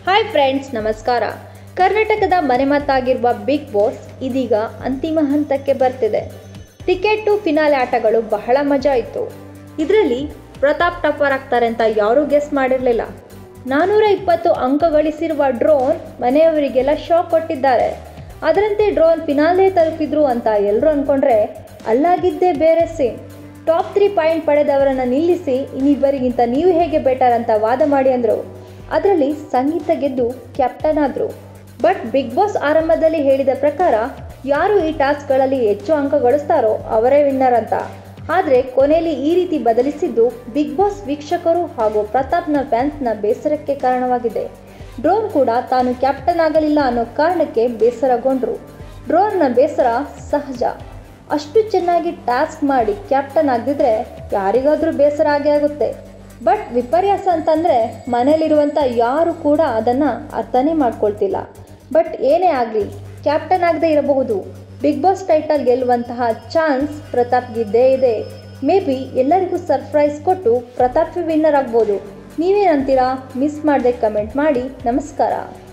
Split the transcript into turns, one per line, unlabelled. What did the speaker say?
Hi friends, ನಮಸ್ಕಾರ. ಕರ್ನಾಟಕದ ಮನೆಮಾತಾಗಿರುವ big boss ಇದೀಗ ಅಂತಿಮ ಹಂತಕ್ಕೆ ಬರ್ತಿದೆ. ಟಿಕೆಟ್ ಟು ಫಿನಾಲೆ ಆಟಗಳು ಬಹಳ ಮಜಾ ಇತ್ತು. ಇದರಲ್ಲಿ ಪ್ರತಾಪ್ ಟಾಪರ್ ಆಗ್ತಾರೆ ಅಂತ ಯಾರೂ ಗೆಸ್ ಮಾಡಿರಲಿಲ್ಲ. 420 ಅಂಕ ಗಳಿಸಿರುವ ಡ್ರೋನ್ ಮನೆಯವರಿಗೆಲ್ಲ ಶಾಕ್ ಕೊಟ್ಟಿದ್ದಾರೆ. ಅದರಂತೆ ಡ್ರೋನ್ ಫಿನಾಲೆ ತಲುಪಿದ್ರು ಅಂತ ಎಲ್ಲರೂ ಅಂದ್ಕೊಂಡ್ರೆ ಅಲ್ಲಾಗಿದ್ದೇ ಬೇರೆ ಸೀನ್. ಟಾಪ್ 3 ಪಾಯಿಂಟ್ ಪಡೆದವರನ್ನು ನಿಲ್ಲಿಸಿ ಇನ್ನಿಬ್ಬರಿಗಿಂತ ನೀವು ಹೇಗೆ ಬೆಟರ್ ಅಂತ ವಾದ ಮಾಡಿ ಅಂದರು. ಅದರಲ್ಲಿ ಸಂಗೀತ ಗೆದ್ದು ಕ್ಯಾಪ್ಟನ್ ಆದರು. ಬಟ್ ಬಿಗ್ ಬಾಸ್ ಆರಂಭದಲ್ಲಿ ಹೇಳಿದ ಪ್ರಕಾರ ಯಾರು ಈ ಟಾಸ್ಕ್ಗಳಲ್ಲಿ ಹೆಚ್ಚು ಅಂಕ ಗಳಿಸ್ತಾರೋ ಅವರೇ ವಿನ್ನರ್ ಅಂತ. ಆದರೆ ಕೊನೆಯಲ್ಲಿ ಈ ರೀತಿ ಬದಲಿಸಿದ್ದು ಬಿಗ್ ಬಾಸ್ ವೀಕ್ಷಕರು ಹಾಗೂ ಪ್ರತಾಪ್ನ ಫ್ಯಾನ್ಸ್ನ ಬೇಸರಕ್ಕೆ ಕಾರಣವಾಗಿದೆ. ಡ್ರೋನ್ ಕೂಡ ತಾನು ಕ್ಯಾಪ್ಟನ್ ಆಗಲಿಲ್ಲ ಅನ್ನೋ ಕಾರಣಕ್ಕೆ ಬೇಸರಗೊಂಡ್ರು. ಡ್ರೋನ್ನ ಬೇಸರ ಸಹಜ. ಅಷ್ಟು ಚೆನ್ನಾಗಿ ಟಾಸ್ಕ್ ಮಾಡಿ ಕ್ಯಾಪ್ಟನ್ ಆಗದಿದ್ರೆ ಯಾರಿಗಾದರೂ ಬೇಸರ ಆಗೇ ಆಗುತ್ತೆ. ಬಟ್ ವಿಪರ್ಯಾಸ ಅಂತಂದರೆ ಮನೇಲಿರುವಂಥ ಯಾರು ಕೂಡ ಅದನ್ನು ಅರ್ಥನೇ ಮಾಡ್ಕೊಳ್ತಿಲ್ಲ. ಬಟ್ ಏನೇ ಆಗಲಿ ಕ್ಯಾಪ್ಟನ್ ಆಗದೆ ಇರಬಹುದು. ಬಿಗ್ ಬಾಸ್ ಟೈಟಲ್ ಗೆಲ್ಲುವಂತಹ ಚಾನ್ಸ್ ಪ್ರತಾಪ್ಗಿದ್ದೇ ಇದೆ. ಮೇ ಬಿ ಎಲ್ಲರಿಗೂ ಸರ್ಪ್ರೈಸ್ ಕೊಟ್ಟು ಪ್ರತಾಪ್ ವಿನ್ನರ್ ಆಗ್ಬೋದು. ನೀವೇನಂತೀರಾ? ಮಿಸ್ ಮಾಡದೆ ಕಮೆಂಟ್ ಮಾಡಿ. ನಮಸ್ಕಾರ.